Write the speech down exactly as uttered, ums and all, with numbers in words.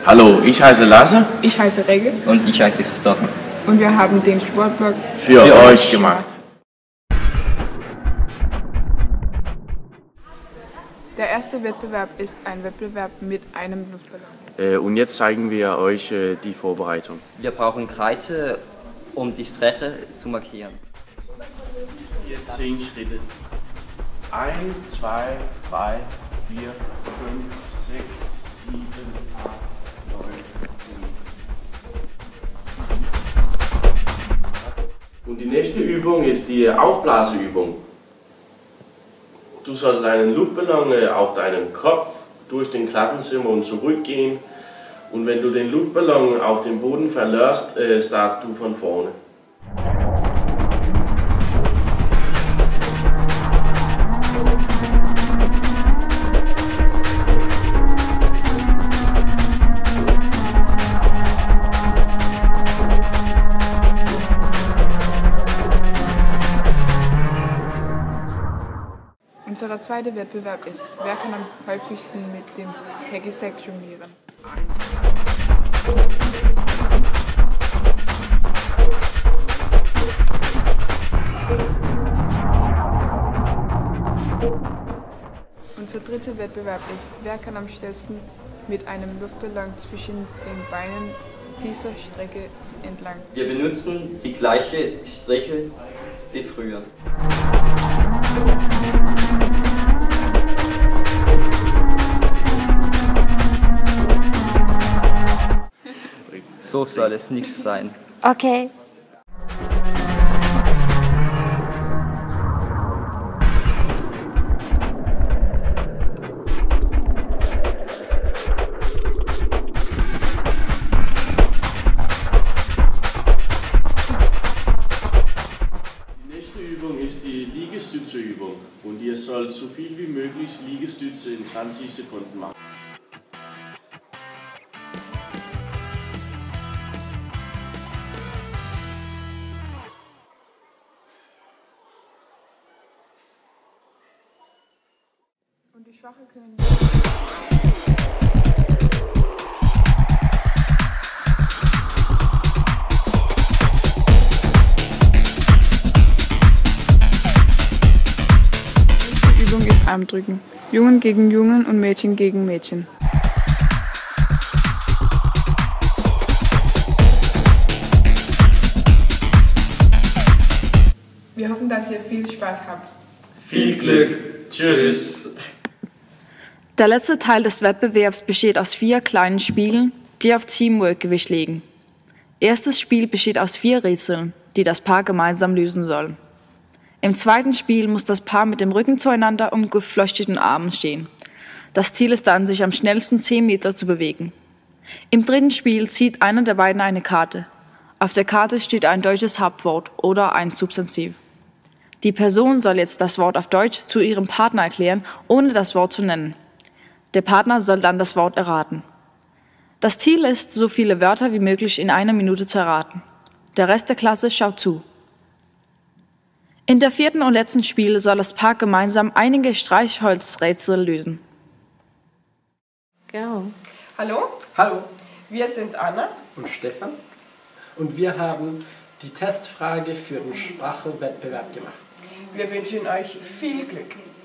Hallo, ich heiße Lasse. Ich heiße Regel. Und ich heiße Christopher. Und wir haben den Sportblog für, für euch gemacht. Der erste Wettbewerb ist ein Wettbewerb mit einem Luftballon. Äh, und jetzt zeigen wir euch äh, die Vorbereitung. Wir brauchen Kreide, um die Strecke zu markieren. Jetzt zehn Schritte. Ein, zwei, drei, vier, fünf, sechs, sieben, acht, neun, zehn. Und die nächste Übung ist die Aufblaseübung. Du sollst einen Luftballon auf deinem Kopf durch den Klassenzimmer und zurückgehen. Und wenn du den Luftballon auf dem Boden verlierst, äh, startest du von vorne. Unser zweiter Wettbewerb ist, wer kann am häufigsten mit dem Peggy-Sack jonglieren. Unser dritter Wettbewerb ist, wer kann am schnellsten mit einem Luftballon zwischen den Beinen dieser Strecke entlang. Wir benutzen die gleiche Strecke wie früher. So soll es nicht sein. Okay. Die nächste Übung ist die Liegestützeübung und ihr sollt so viel wie möglich Liegestütze in zwanzig Sekunden machen. Und die Schwache können die Übung ist Armdrücken. Jungen gegen Jungen und Mädchen gegen Mädchen. Wir hoffen, dass ihr viel Spaß habt. Viel Glück! Tschüss! Der letzte Teil des Wettbewerbs besteht aus vier kleinen Spielen, die auf Teamwork Gewicht legen. Erstes Spiel besteht aus vier Rätseln, die das Paar gemeinsam lösen soll. Im zweiten Spiel muss das Paar mit dem Rücken zueinander und geflüchteten Armen stehen. Das Ziel ist dann, sich am schnellsten zehn Meter zu bewegen. Im dritten Spiel zieht einer der beiden eine Karte. Auf der Karte steht ein deutsches Hauptwort oder ein Substantiv. Die Person soll jetzt das Wort auf Deutsch zu ihrem Partner erklären, ohne das Wort zu nennen. Der Partner soll dann das Wort erraten. Das Ziel ist, so viele Wörter wie möglich in einer Minute zu erraten. Der Rest der Klasse schaut zu. In der vierten und letzten Spiel soll das Paar gemeinsam einige Streichholzrätsel lösen. Go. Hallo, Hallo wir sind Anna. und Stefan und wir haben die Testfrage für den Sprachenwettbewerb gemacht. Wir wünschen euch viel Glück.